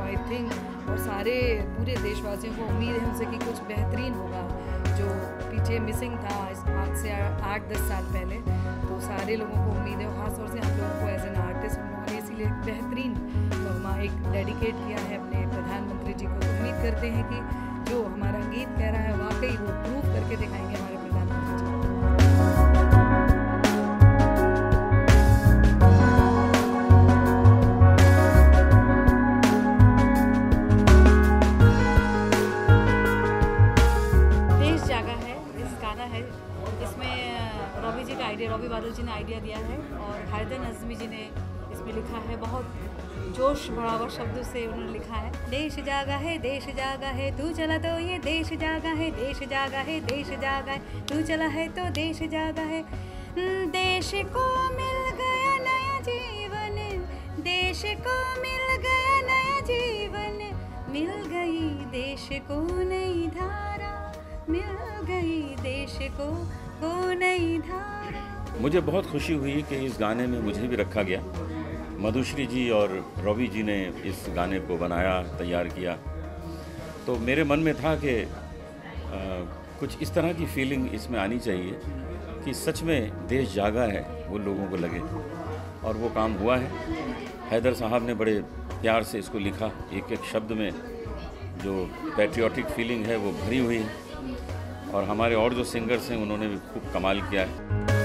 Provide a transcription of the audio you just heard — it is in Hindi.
आई थिंक, और सारे पूरे देशवासियों को उम्मीद है उनसे कि कुछ बेहतरीन होगा जो पीछे मिसिंग था आज से 8-10 साल पहले। तो सारे लोगों को उम्मीद है, खासतौर से हम लोगों को एज एन आर्टिस्ट हम लोगों ने इसीलिए बेहतरीन नगमा एक डेडिकेट किया है अपने प्रधानमंत्री जी को। उम्मीद करते हैं कि जो हमारा गीत कह रहा है वाकई वो प्रूव करके दिखाएंगे हमारे प्रधानमंत्री जी। देश जागा है इस गाना है, इसमें रॉबी जी का आइडिया, रॉबी बादल जी ने आइडिया दिया है और हैदर नज़मी जी ने इसमें लिखा है। बहुत जोश भरा शब्दों से उन्होंने लिखा है। देश जागा है तू चला तो ये देश जागा है, देश जागा है, देश जागा है, तू चला है तो देश जागा है। देश को मिल गया नया जीवन, देश को मिल गया नया जीवन, मिल गई देश को नई धारा, मिल गई देश को नई धारा। मुझे बहुत खुशी हुई कि इस गाने में मुझे भी रखा गया। मधुश्री जी और रवि जी ने इस गाने को बनाया, तैयार किया। तो मेरे मन में था कि कुछ इस तरह की फीलिंग इसमें आनी चाहिए कि सच में देश जागा है, वो लोगों को लगे, और वो काम हुआ है। हैदर साहब ने बड़े प्यार से इसको लिखा, एक एक शब्द में जो पैट्रियोटिक फीलिंग है वो भरी हुई है, और हमारे और जो सिंगर्स हैं उन्होंने भी खूब कमाल किया है।